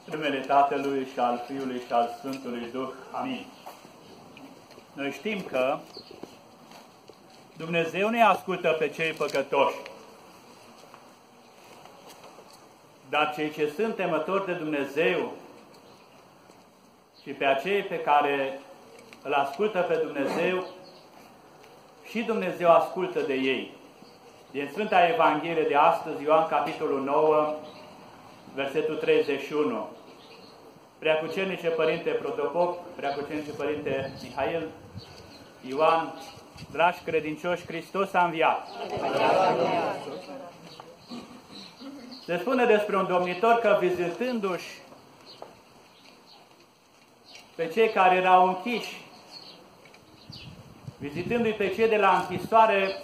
În numele Tatălui și al Fiului și al Sfântului Duh. Amin. Noi știm că Dumnezeu nu ascultă pe cei păcătoși, dar cei ce sunt temători de Dumnezeu și pe acei pe care îl ascultă pe Dumnezeu, și Dumnezeu ascultă de ei. Din Sfânta Evanghelie de astăzi, Ioan capitolul 9, versetul 31. Preacucernice Părinte Protopop, Preacucernice Părinte Mihail, Ioan, dragi credincioși, Hristos a înviat. Se spune despre un domnitor că vizitându-și pe cei care erau închiși, vizitându-i pe cei de la închisoare,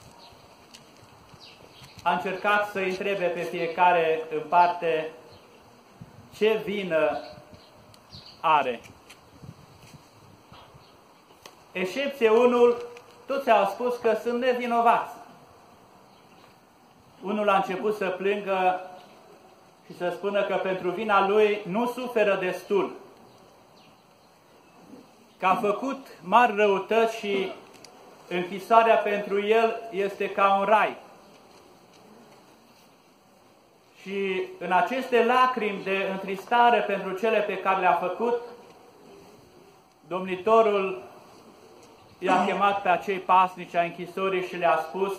a încercat să întrebe pe fiecare în parte ce vină are. Excepție unul, toți au spus că sunt nevinovați. Unul a început să plângă și să spună că pentru vina lui nu suferă destul, că a făcut mari răutăți și închisoarea pentru el este ca un rai. Și în aceste lacrimi de întristare pentru cele pe care le-a făcut, domnitorul i-a chemat pe acei pasnici ai închisorii și le-a spus: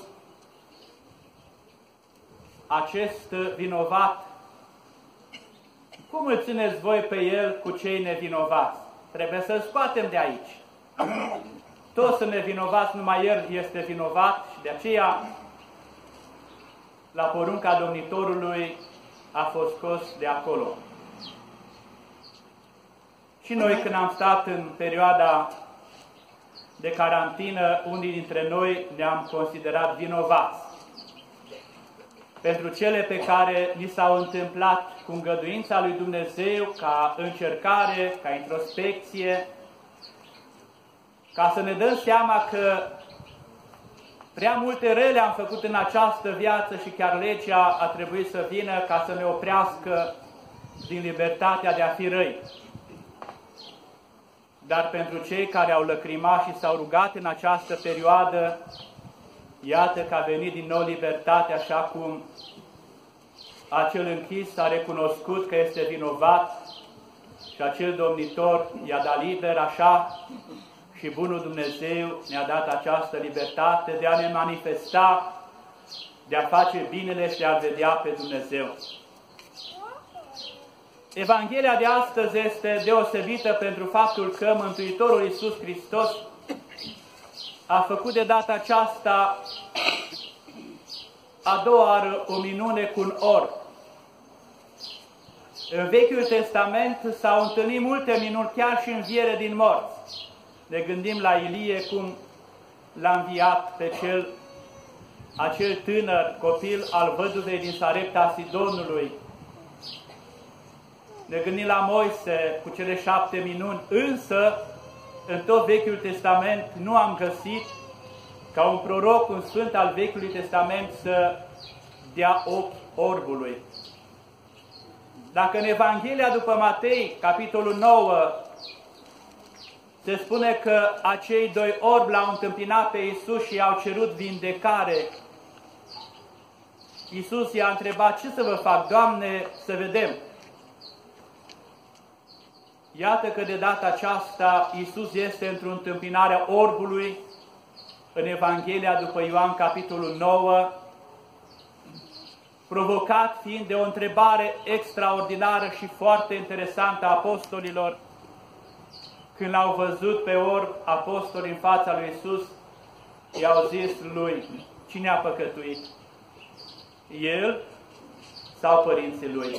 acest vinovat, cum îl țineți voi pe el cu cei nevinovați? Trebuie să-l scoatem de aici. Toți sunt nevinovați, numai el este vinovat și de aceea, la porunca domnitorului, a fost scos de acolo. Și noi, când am stat în perioada de carantină, unii dintre noi ne-am considerat vinovați pentru cele pe care ni s-au întâmplat cu îngăduința lui Dumnezeu, ca încercare, ca introspecție, ca să ne dăm seama că prea multe rele am făcut în această viață și chiar legea a trebuit să vină ca să ne oprească din libertatea de a fi răi. Dar pentru cei care au lăcrimat și s-au rugat în această perioadă, iată că a venit din nou libertatea, așa cum acel închis a recunoscut că este vinovat și acel domnitor i-a dat liber, așa și bunul Dumnezeu ne-a dat această libertate de a ne manifesta, de a face binele și de a vedea pe Dumnezeu. Evanghelia de astăzi este deosebită pentru faptul că Mântuitorul Iisus Hristos a făcut de data aceasta a doua oară o minune cu un orb. În Vechiul Testament s-au întâlnit multe minuni, chiar și înviere din morți. Ne gândim la Ilie, cum l-a înviat pe acel tânăr copil al văduvei din Sarepta Sidonului. Ne gândim la Moise cu cele 7 minuni, însă în tot Vechiul Testament nu am găsit ca un proroc, un sfânt al Vechiului Testament să dea ochi orbului. Dacă în Evanghelia după Matei, capitolul 9, se spune că acei doi orbi l-au întâmpinat pe Iisus și i-au cerut vindecare, Iisus i-a întrebat: ce să vă fac, Doamne, să vedem? Iată că de data aceasta Iisus este într-o întâmpinare a orbului în Evanghelia după Ioan, capitolul 9, provocat fiind de o întrebare extraordinară și foarte interesantă a apostolilor. Când l-au văzut pe orb, apostolii în fața lui Iisus i-au zis lui: cine a păcătuit? El sau părinții lui?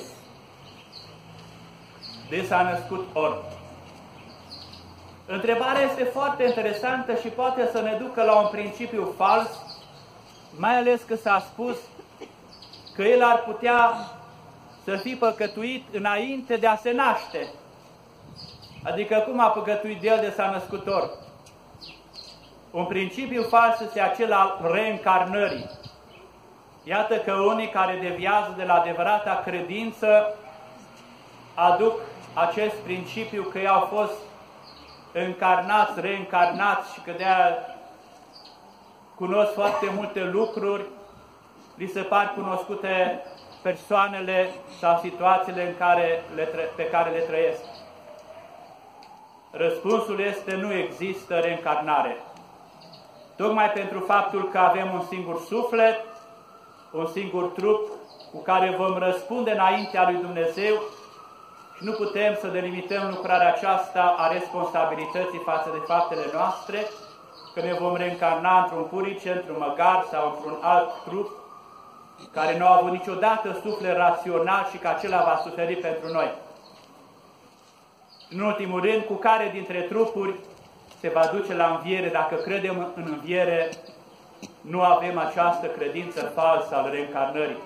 De s-a născut orb. Întrebarea este foarte interesantă și poate să ne ducă la un principiu fals, mai ales că s-a spus că el ar putea să fi păcătuit înainte de a se naște. Adică cum a păcătuit el de s-a născut orb? Un principiu fals este acela al reîncarnării. Iată că unii care deviază de la adevărata credință aduc acest principiu că ei au fost încarnați, reîncarnați și că de-aia cunosc foarte multe lucruri, li se par cunoscute persoanele sau situațiile pe care le trăiesc. Răspunsul este: nu există reîncarnare. Tocmai pentru faptul că avem un singur suflet, un singur trup cu care vom răspunde înaintea lui Dumnezeu și nu putem să delimităm lucrarea aceasta a responsabilității față de faptele noastre, că ne vom reîncarna într-un purice, într-un măgar sau într-un alt trup care nu a avut niciodată suflet rațional și că acela va suferi pentru noi. În ultimul rând, cu care dintre trupuri se va duce la înviere? Dacă credem în înviere, nu avem această credință falsă al reîncarnării.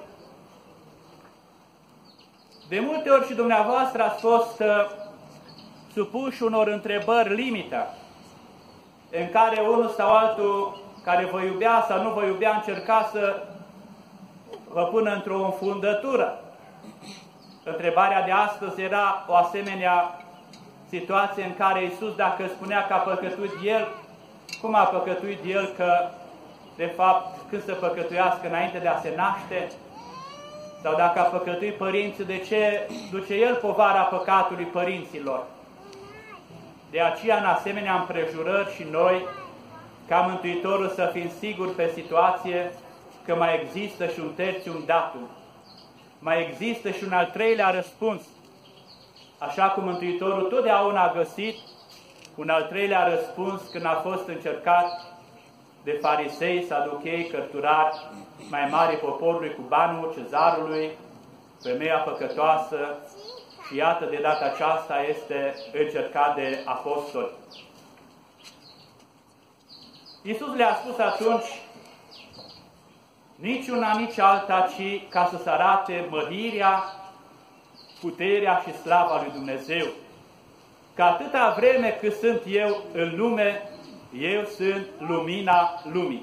De multe ori și dumneavoastră ați fost supuși unor întrebări limită, în care unul sau altul care vă iubea sau nu vă iubea încerca să vă pună într-o înfundătură. Întrebarea de astăzi era o asemenea situație în care Iisus, dacă spunea că a păcătuit El, cum a păcătuit El, că de fapt când să păcătuiască înainte de a se naște? Sau dacă a păcătuit părinții, de ce duce El povara păcatului părinților? De aceea, în asemenea împrejurări și noi, ca Mântuitorul, să fim siguri pe situație că mai există și un tertium datum. Mai există și un al treilea răspuns. Așa cum Mântuitorul totdeauna a găsit un al treilea răspuns când a fost încercat de farisei, saduchei, cărturari, mai mari poporului cu banul cezarului, femeia păcătoasă, și iată, de data aceasta este încercat de apostoli. Iisus le-a spus atunci: nici una, nici alta, ci ca să se arate mărirea, puterea și slava lui Dumnezeu. Că atâta vreme cât sunt eu în lume, eu sunt lumina lumii.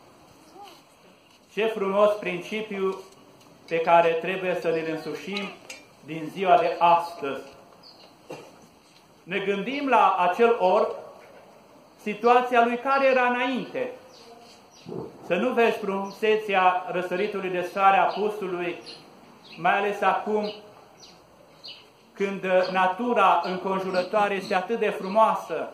Ce frumos principiu pe care trebuie să ne-l însușim din ziua de astăzi. Ne gândim la acel orb, situația lui care era înainte. Să nu vezi frumusețea răsăritului de soare a apusului, mai ales acum când natura înconjurătoare este atât de frumoasă.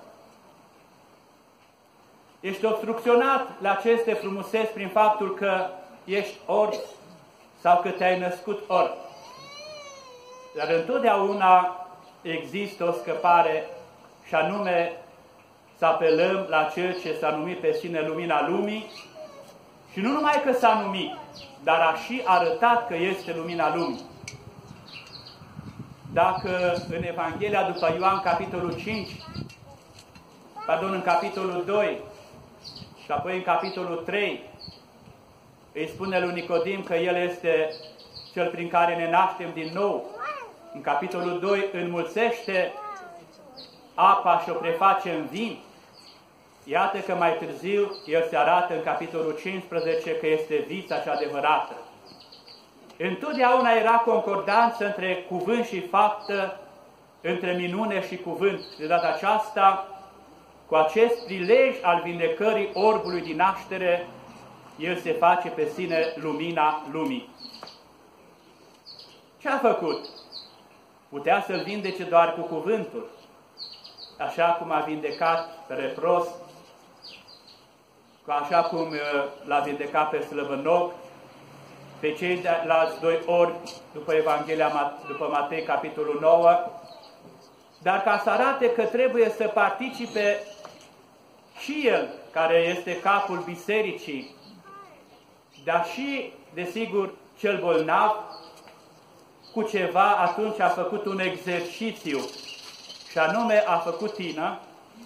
Ești obstrucționat la aceste frumuseți prin faptul că ești orb sau că te-ai născut orb. Dar întotdeauna există o scăpare, și anume să apelăm la Cel ce s-a numit pe sine lumina lumii, și nu numai că s-a numit, dar a și arătat că este lumina lumii. Dacă în Evanghelia după Ioan, capitolul 5, în capitolul 2 și apoi în capitolul 3, îi spune lui Nicodim că El este Cel prin care ne naștem din nou. În capitolul 2 înmulțește apa și o preface în vin. Iată că mai târziu El se arată în capitolul 15 că este vița cea adevărată. Întotdeauna era concordanță între cuvânt și faptă, între minune și cuvânt. De data aceasta, cu acest prilej al vindecării orbului din naștere, El se face pe sine lumina lumii. Ce a făcut? Putea să-l vindece doar cu cuvântul, așa cum a vindecat pe lepros, așa cum l-a vindecat pe slăbănoc, pe ceilalți doi orbi, după Evanghelia, după Matei, capitolul 9, dar ca să arate că trebuie să participe și El, care este capul bisericii, dar și, desigur, cel bolnav, cu ceva, atunci a făcut un exercițiu, și anume a făcut tină,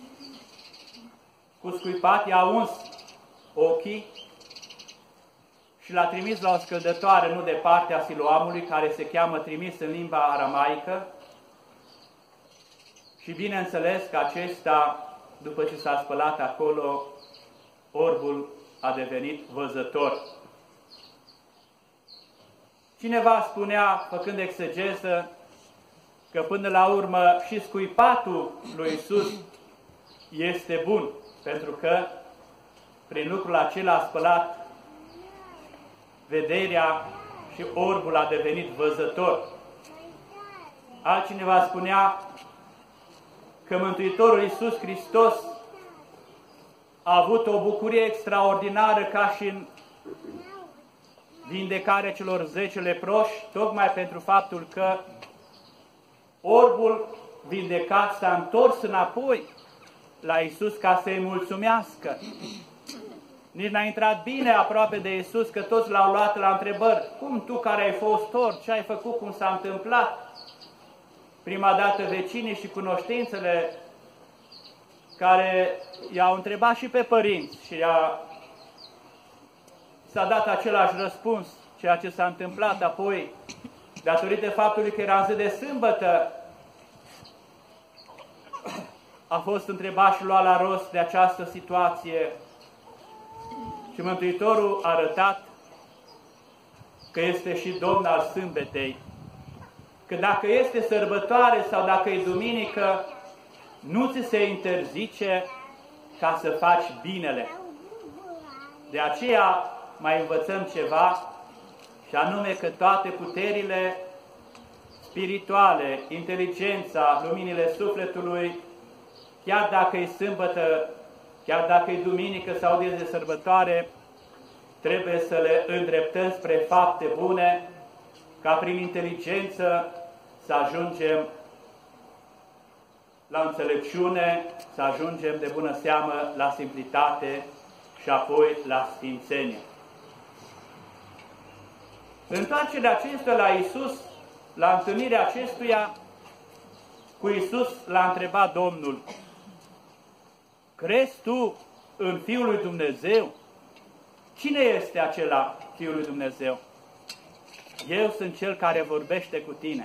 cu scuipat, i-a uns ochii și l-a trimis la o scăldătoare nu departe a Siloamului, care se cheamă trimis în limba aramaică, și bineînțeles că acesta, după ce s-a spălat acolo, orbul a devenit văzător. Cineva spunea, făcând exegeză, că până la urmă și scuipatul lui Iisus este bun, pentru că prin lucrul acela a spălat vederea și orbul a devenit văzător. Altcineva spunea că Mântuitorul Iisus Hristos a avut o bucurie extraordinară ca și în vindecarea celor 10 leproși, tocmai pentru faptul că orbul vindecat s-a întors înapoi la Iisus ca să-i mulțumească. Nici n-a intrat bine aproape de Iisus, că toți l-au luat la întrebări. Cum tu care ai fost orb, ce ai făcut, cum s-a întâmplat? Prima dată vecinii și cunoștințele care i-au întrebat și pe părinți și s-a dat același răspuns, ceea ce s-a întâmplat. Apoi, datorită faptului că era în zi de sâmbătă, a fost întrebat și luat la rost de această situație și Mântuitorul a arătat că este și Domn al sâmbetei, că dacă este sărbătoare sau dacă e duminică, nu ți se interzice ca să faci binele. De aceea mai învățăm ceva, și anume că toate puterile spirituale, inteligența, luminile sufletului, chiar dacă e sâmbătă, chiar dacă e duminică sau zi de sărbătoare, trebuie să le îndreptăm spre fapte bune, ca prin inteligență să ajungem la înțelepciune, să ajungem de bună seamă la simplitate și apoi la sfințenie. Întoarcerea acestuia la Iisus, la întâlnirea acestuia cu Iisus, l-a întrebat Domnul: crezi tu în Fiul lui Dumnezeu? Cine este acela Fiul lui Dumnezeu? Eu sunt Cel care vorbește cu tine.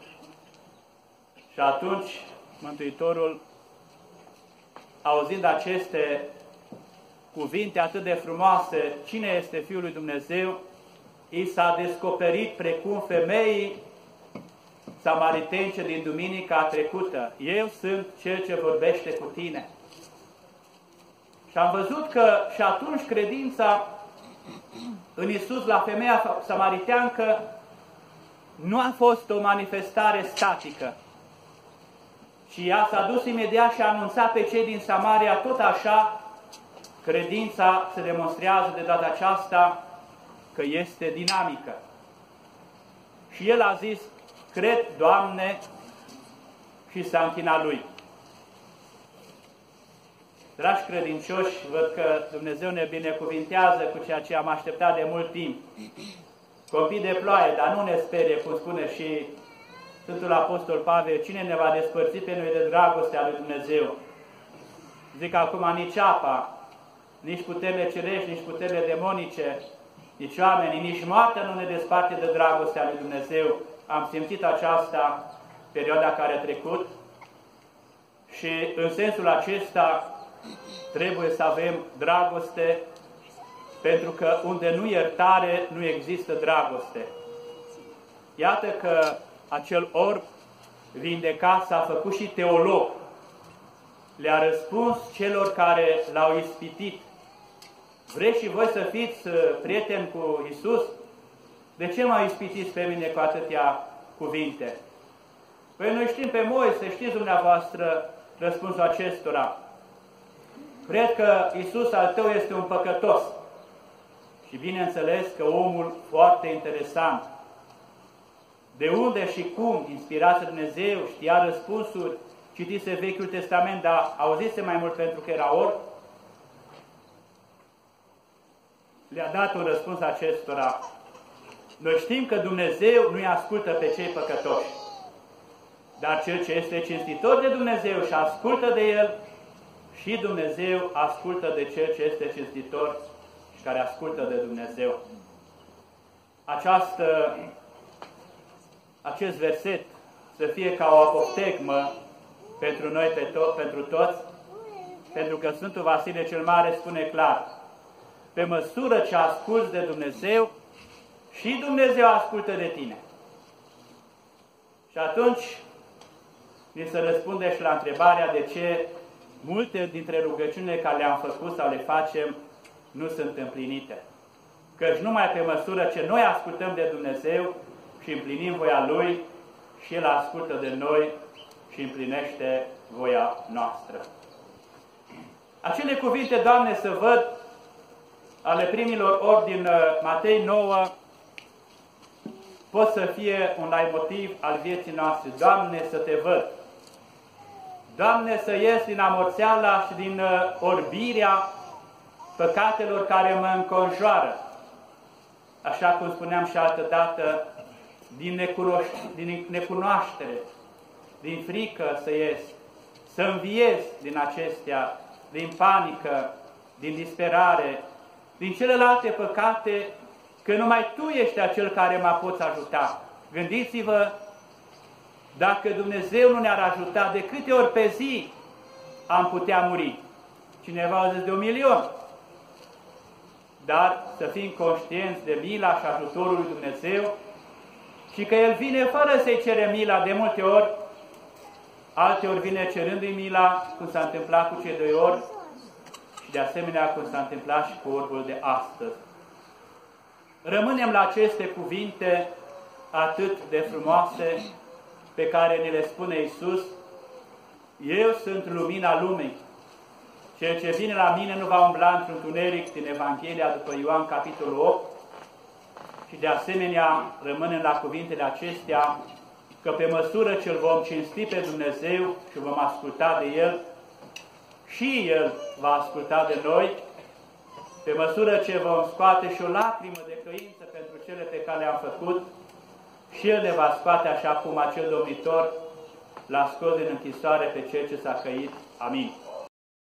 Și atunci Mântuitorul, auzind aceste cuvinte atât de frumoase, cine este Fiul lui Dumnezeu, i s-a descoperit precum femeii samaritence din duminica trecută: eu sunt Cel ce vorbește cu tine. Și am văzut că și atunci credința în Iisus la femeia samariteancă nu a fost o manifestare statică, ci ea s-a dus imediat și a anunțat pe cei din Samaria. Tot așa, credința se demonstrează de data aceasta că este dinamică. Și el a zis: cred, Doamne, și s-a închinat lui. Dragi credincioși, văd că Dumnezeu ne binecuvintează cu ceea ce am așteptat de mult timp. Copii de ploaie, dar nu ne sperie, cum spune și Sfântul Apostol Pavel: cine ne va despărți pe noi de dragostea lui Dumnezeu? Zic acum, nici apa, nici puterile cerești, nici puterile demonice, nici oamenii, nici moartea nu ne desparte de dragostea lui Dumnezeu. Am simțit aceasta perioada care a trecut și în sensul acesta trebuie să avem dragoste, pentru că unde nu iertare, nu există dragoste. Iată că acel orb vindecat s-a făcut și teolog. Le-a răspuns celor care l-au ispitit: vreți și voi să fiți prieteni cu Iisus? De ce mă ispitiți pe mine cu atâtea cuvinte? Păi noi știm pe Moise, știți dumneavoastră răspunsul acestora: cred că Iisus al tău este un păcătos. Și bineînțeles că omul, foarte interesant, de unde și cum inspirația Dumnezeu, știa răspunsuri, citise Vechiul Testament, dar auzise mai mult pentru că era orb, le-a dat un răspuns acestora: noi știm că Dumnezeu nu-i ascultă pe cei păcătoși, dar cel ce este cinstitor de Dumnezeu și ascultă de El, și Dumnezeu ascultă de cel ce este cinstitor și care ascultă de Dumnezeu. Acest verset să fie ca o apoptegmă pentru noi, pentru toți, pentru că Sfântul Vasile cel Mare spune clar: pe măsură ce asculți de Dumnezeu, și Dumnezeu ascultă de tine. Și atunci ni se răspunde și la întrebarea de ce multe dintre rugăciunile care le-am făcut sau le facem nu sunt împlinite. Căci numai pe măsură ce noi ascultăm de Dumnezeu și împlinim voia Lui, și El ascultă de noi și împlinește voia noastră. Acele cuvinte, Doamne, să văd, ale primilor ori din Matei 9, pot să fie un leitmotiv al vieții noastre. Doamne, să Te văd. Doamne, să ies din amorțeala și din orbirea păcatelor care mă înconjoară. Așa cum spuneam și altădată, din necunoaștere, din frică să ies, să înviez din acestea, din panică, din disperare, din celelalte păcate, că numai Tu ești acel care mă poți ajuta. Gândiți-vă, dacă Dumnezeu nu ne-ar ajuta, de câte ori pe zi am putea muri? Cineva a zis de 1.000.000. Dar să fim conștienți de mila și ajutorul lui Dumnezeu și că El vine fără să-i cere mila de multe ori, alteori vine cerându-i mila, cum s-a întâmplat cu cei 2 ori și de asemenea cum s-a întâmplat și cu orbul de astăzi. Rămânem la aceste cuvinte atât de frumoase pe care ne le spune Iisus: Eu sunt lumina lumii. Cel ce vine la mine nu va umbla într-un întuneric, din Evanghelia după Ioan, capitolul 8. Și de asemenea rămânem la cuvintele acestea, că pe măsură ce îl vom cinsti pe Dumnezeu și vom asculta de El, și El va asculta de noi, pe măsură ce vom scoate și o lacrimă de căință pentru cele pe care le-am făcut, și El ne va scoate așa cum acel domnitor l-a scos din închisoare pe cel ce s-a căit. Amin.